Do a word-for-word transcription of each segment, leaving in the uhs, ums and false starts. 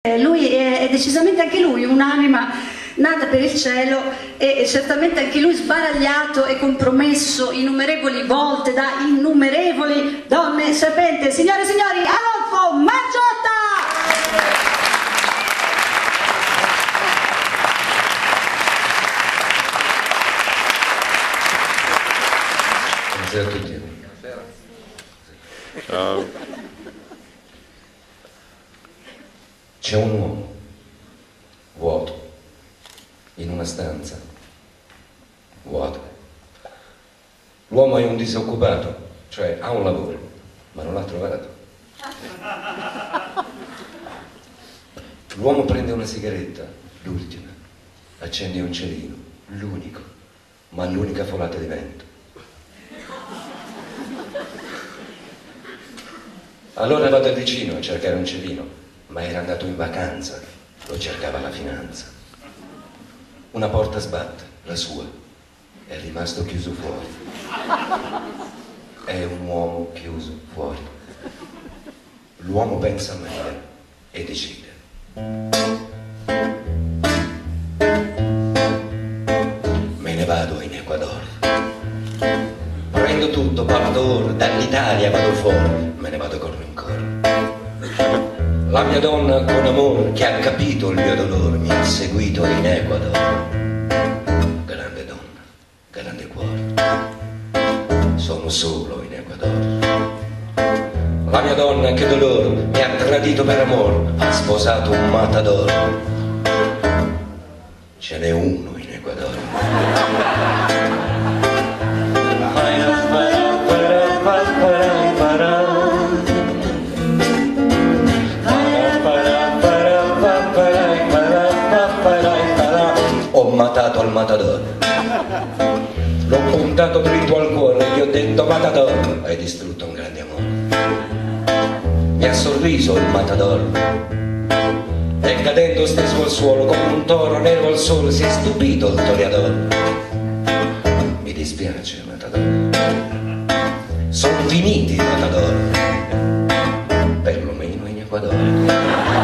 Lui è, è decisamente anche lui un'anima nata per il cielo e certamente anche lui sbaragliato e compromesso innumerevoli volte da innumerevoli donne serpente. Signore e signori, Adolfo Margiotta! Buonasera a tutti. Ciao. C'è un uomo vuoto in una stanza vuota. L'uomo è un disoccupato, cioè ha un lavoro, ma non l'ha trovato. L'uomo prende una sigaretta, l'ultima, accende un cerino, l'unico, ma l'unica folata di vento. Allora va dal vicino a cercare un cerino, ma era andato in vacanza, lo cercava la finanza. Una porta sbatte, la sua, è rimasto chiuso fuori. È un uomo chiuso fuori. L'uomo pensa meglio e decide. Me ne vado in Ecuador. Prendo tutto, parto ora, dall'Italia vado fuori, me ne vado con rincorno. La mia donna con amore, che ha capito il mio dolore, mi ha seguito in Ecuador. Grande donna, grande cuore, sono solo in Ecuador. La mia donna, che dolore, mi ha tradito per amore, ha sposato un matador. Ce n'è uno in Ecuador. Ho matato al matador, l'ho puntato dritto al cuore, gli ho detto matador, hai distrutto un grande amore. Mi ha sorriso il matador e cadendo steso al suolo come un toro nero al sole si è stupito il toreador. Mi dispiace matador, sono finiti i matador, perlomeno in Ecuador.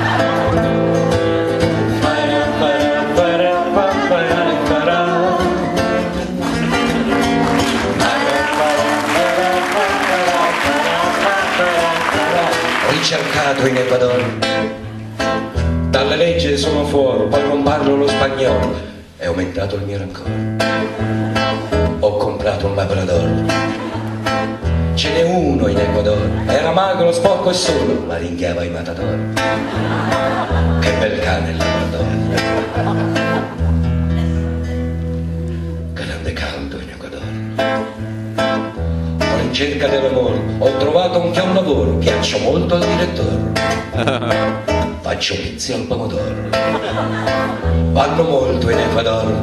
Ricercato in Ecuador, dalla legge sono fuori, poi non parlo lo spagnolo, è aumentato il mio rancore. Ho comprato un labrador, ce n'è uno in Ecuador, era magro, sporco e solo, ma ringhiava i matador. Che bel cane il labrador, grande caldo in Ecuador. In cerca dell'amore, ho trovato anche un lavoro, piaccio molto al direttore, faccio pizzi al pomodoro, vanno molto in Ecuador.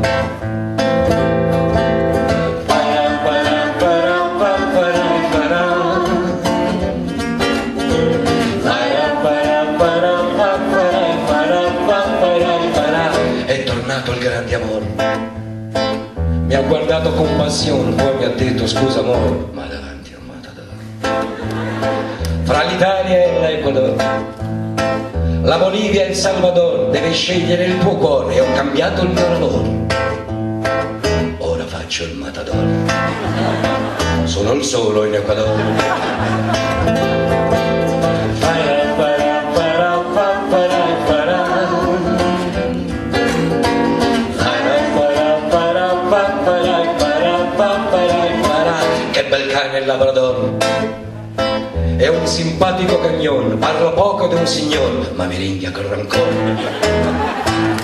È tornato il grande amore, mi ha guardato con passione, poi mi ha detto scusa amore, ma davanti a un matador. Fra l'Italia e l'Ecuador, la Bolivia e il Salvador, devi scegliere il tuo cuore e ho cambiato il mio lavoro. Ora faccio il matador, sono il solo in Ecuador. Che bel cane il labrador, è un simpatico cagnon, parla poco ed è un signor, ma mi ringhia col rancore.